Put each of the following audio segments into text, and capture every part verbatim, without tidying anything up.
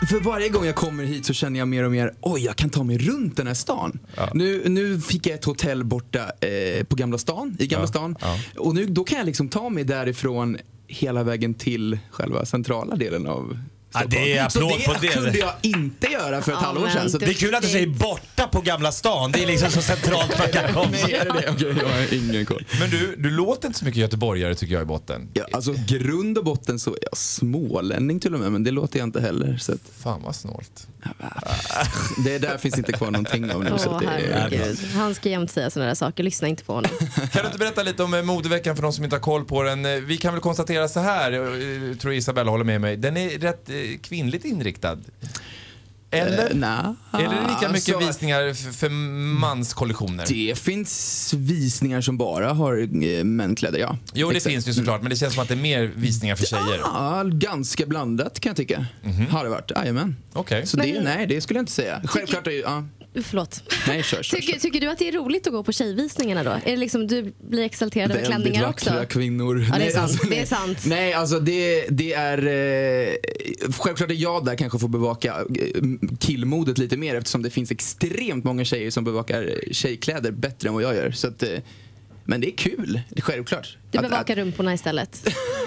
för varje gång jag kommer hit så känner jag mer och mer, oj, jag kan ta mig runt den här stan. Ja. Nu, nu fick jag ett hotell borta eh, på Gamla stan, i Gamla ja. stan. Ja. Och nu, då kan jag liksom ta mig därifrån hela vägen till själva centrala delen av Ja, det är så det på det. kunde jag inte göra för ett ja, halvår sedan. Så det är kul att du säger borta på Gamla stan. Det är liksom så centralt man kan komma. Nej, är det det? Okej, jag har ingen koll. Men du, du låter inte så mycket göteborgare tycker jag i botten. Ja, alltså grund och botten så är jag smålänning till och med, men det låter jag inte heller. Så att... Fan vad snålt. Det där finns inte kvar någonting av nu. Åh, så det är... Han ska jämt säga sådana där saker, lyssna inte på honom. Kan du inte berätta lite om modeveckan för de som inte har koll på den? Vi kan väl konstatera så här, jag tror Isabella håller med mig. Den är rätt kvinnligt inriktad. Eller? Uh, nah. Är det lika mycket alltså, visningar för, för manskollektioner? Det finns visningar som bara har uh, mänkläder, ja. Jo, det Exakt. finns ju såklart, men det känns som att det är mer visningar för tjejer. Ja, ganska blandat kan jag tycka. Mm-hmm. Har det varit, jajamän. Okej. Okay. Så men, det, nej, det skulle jag inte säga. Självklart är ju, ja. Förlåt. Nej, kör, kör, tycker, kör. tycker du att det är roligt att gå på tjejvisningarna då? Är det liksom du blir exalterad över klänningar också? Väldigt vackra kvinnor. Ja, det är nej, sant. Alltså, det är sant. Nej, alltså det, det är eh, självklart är jag där kanske får bevaka killmodet lite mer eftersom det finns extremt många tjejer som bevakar tjejkläder bättre än vad jag gör. Så att, eh, men det är kul, det är självklart. Du bevakar att, rumporna istället.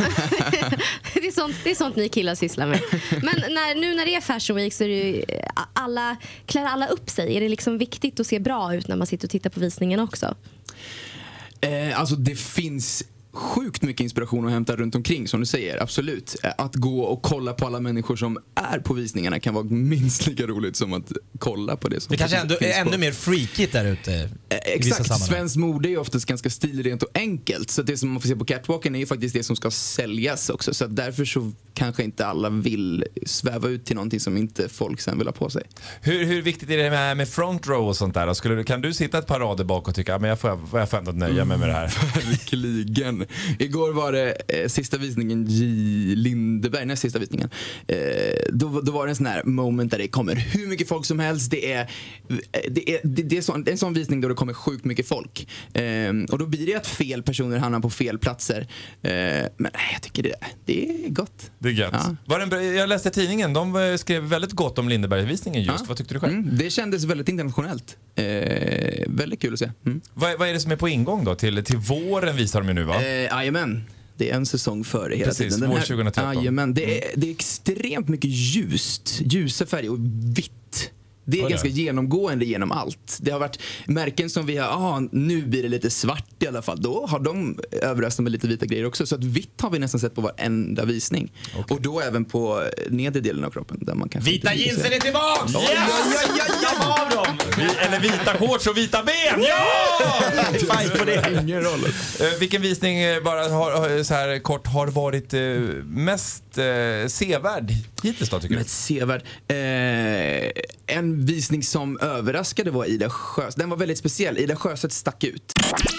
det, är sånt, det är sånt ni killar sysslar med. Men när, nu när det är Fashion Week så är det ju, alla, klär alla upp sig. Är det liksom viktigt att se bra ut när man sitter och tittar på visningen också? Eh, alltså det finns sjukt mycket inspiration att hämta runt omkring som du säger, absolut. Att gå och kolla på alla människor som är på visningarna kan vara minst lika roligt som att kolla på det som det kanske ändå, är ännu mer freakigt där ute. Eh, exakt, svensk mode är ju oftast ganska stilrent och enkelt. Så det som man får se på catwalken är ju faktiskt det som ska säljas också. Så därför så kanske inte alla vill sväva ut till någonting som inte folk sen vill ha på sig. Hur, hur viktigt är det med, med front row och sånt där? Skulle, kan du sitta ett par rader bak och tycka men jag får, jag får ändå nöja mig med det här? Verkligen. Igår var det eh, sista visningen J. Lindeberg, näst sista visningen. Eh, då, då var det en sån här moment där det kommer hur mycket folk som helst. Det är, det är, det, det är sån, en sån visning då det kommer sjukt mycket folk. Eh, och då blir det att fel personer hamnar på fel platser. Eh, men nej, jag tycker det, det är gott. Det är gött. Ja. Var det en, jag läste tidningen, de skrev väldigt gott om Lindeberg-visningen just. Ja. Vad tyckte du själv? Mm, det kändes väldigt internationellt. Eh, väldigt kul att se. Mm. Vad, vad är det som är på ingång då? Till, till våren visar de ju nu va? Eh, Jajamän. Det är en säsong före hela Precis, tiden. vår tjugohundratretton. Jajamän, det är, det är extremt mycket ljust. Ljusa färger och vitt. Det är oh, ganska ja. genomgående genom allt. Det har varit märken som vi har, ah, nu blir det lite svart i alla fall. Då har de överraskat med lite vita grejer också. Så att vitt har vi nästan sett på varenda visning. Okay. Och då även på nedre delen av kroppen. Där man kan vita jeansen är tillbaks! Ja, ja, ja, ja, ja, av dem! Eller vita shorts och vita ben! Ja! Fight på det. Ingen roll. Uh, vilken visning bara har, så här kort har varit uh, mest uh, sevärd hittills då tycker du? Mest sevärd? Uh, en visning som överraskade var Ida Sjöstedt. Den var väldigt speciell. Ida Sjöstedt stack ut.